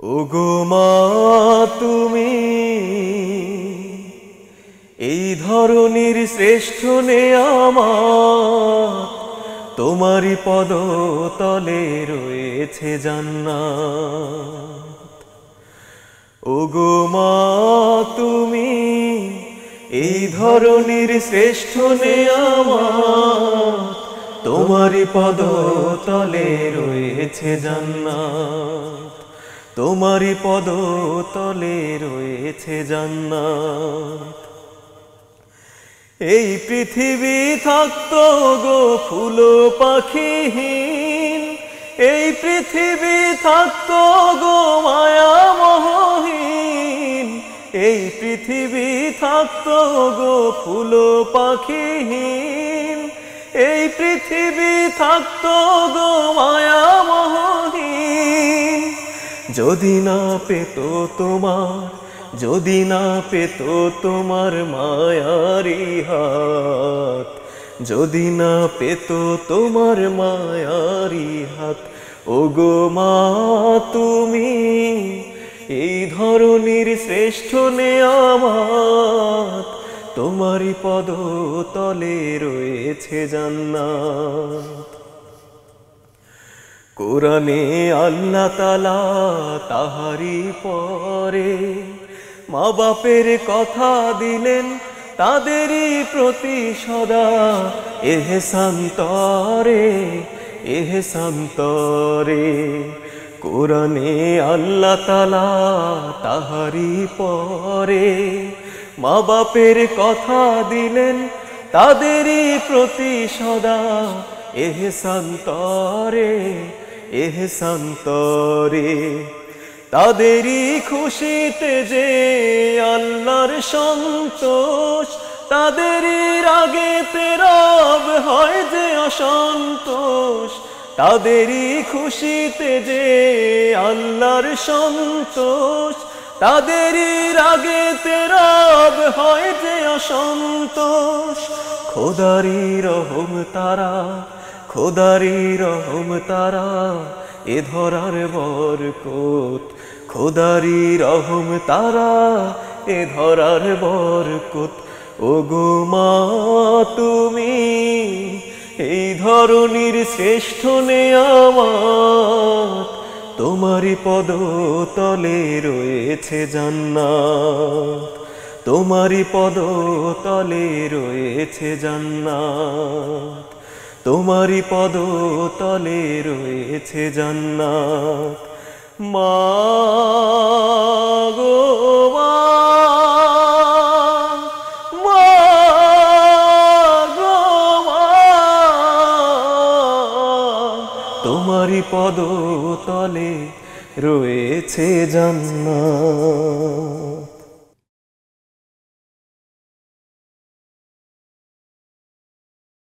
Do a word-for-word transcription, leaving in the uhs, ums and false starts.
ওগো মা তুমি এই ধরনীর শ্রেষ্ঠ নেয়ামত, তোমারই পদতলে রয়েছে জান্নাত। ওগো মা তুমি এই ধরনীর শ্রেষ্ঠ নেয়ামত, তোমারই পদতলে রয়েছে জান্নাত, তোমারই পদতলে রয়েছে জান্নাত। এই পৃথিবী থাকতো গো ফুল পাখিহীন, এই পৃথিবী থাকতো গো মায়া মোহহীন, এই পৃথিবী থাকতো গো ফুল পাখিহীন, এই পৃথিবী থাকতো গো মায়া মোহহীন। যদি না পেত তোমার, যদি না পেত তোমার মায়ারি হাত, যদি না পেত তোমার মায়ারি হাত, ওগো মা তুমি এই ধরনীর শ্রেষ্ঠ নেয়ামত, তোমারই পদতলে রয়েছে জান্নাত। কোরআনে আল্লাহ তাআলা তাহারি পরে মা বাপের কথা দিলেন, তাদেরই প্রতি সদা এহসান তরে, এহসান তরে। কোরআনে আল্লাহ তাআলা তাহারি পরে মা বাপের কথা দিলেন, তাদেরই প্রতি সদা এহসান তরে, এহসান তরে। তাদেরই খুশিতে যে আল্লাহর সন্তোষ, তাদেরই রাগেতে রব হয় যে অসন্তোষ, তাদেরই খুশিতে যে আল্লাহর সন্তোষ, তাদেরই রাগেতে রব হয় যে অসন্তোষ। খোদারি রহম তারা, খোদারি রহম তারা এ ধরার বরকত, খোদারি রহম তারা এ ধরার বরকত। ওগো মা তুমি এই ধরনীর শ্রেষ্ঠ নেয়ামত, তোমারই পদতলে রয়েছে জান্নাত, তোমারই পদতলে রয়েছে জান্নাত, তোমারই পদতলে রয়েছে জান্নাত। মা গো মা, মা গো মা, তোমারই পদতলে রয়েছে জান্নাত।